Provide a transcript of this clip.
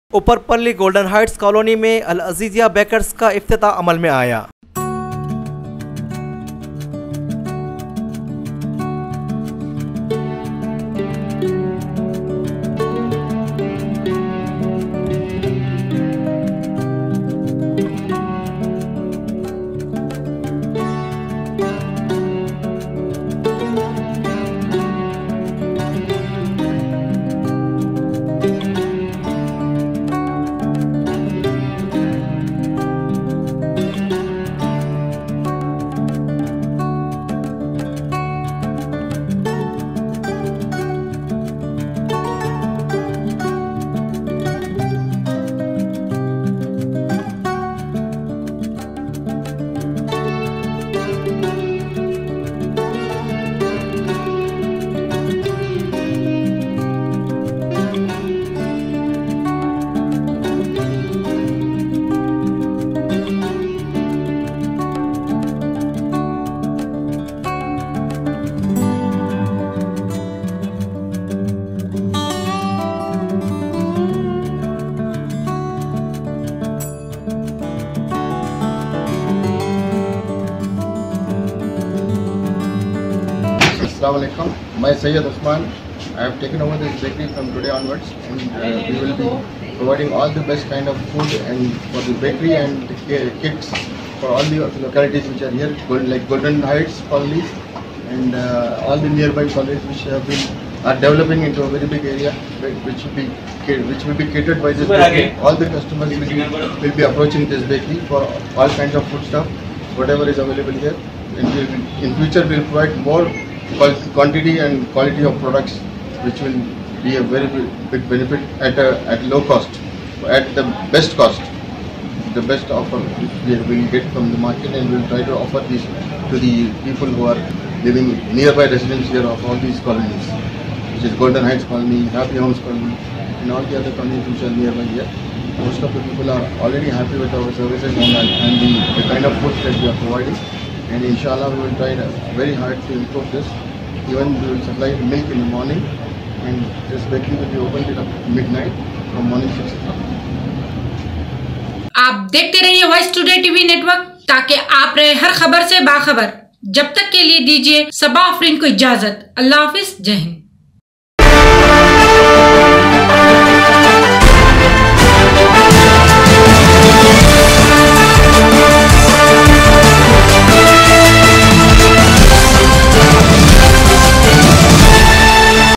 ऊपरपल्ली golden Heights colony में अल Azizia bakers का इफ्तिताह अमल में आया। Assalamualaikum. My Sayyid Usman. I have taken over this bakery from today onwards, and we will be providing all the best kind of food and for the bakery and kits for all the localities which are here, like Golden Heights colonies and all the nearby colonies which are developing into a very big area, which will be catered by this bakery. All the customers will be approaching this bakery for all kinds of food stuff, whatever is available here. And in future we will provide more quantity and quality of products, which will be a very big benefit at low cost, at the best cost, the best offer we will get from the market, and we will try to offer this to the people who are living nearby residents here of all these colonies, which is Golden Heights colony, Happy Homes colony, and all the other colonies which are nearby here. Most of the people are already happy with our services and the kind of food that we are providing. And inshallah we will try very hard to improve this. Even we will supply milk in the morning, and this bakery will be open till midnight from morning 6 o'clock. आप देखते रहिए voice today TV network, ताकि आप रहे हर खबर से बाखबर। जब तक के लिए दीजिए सबा आफरीन को इजाजत। अल्लाह हाफिज, जय हिंद।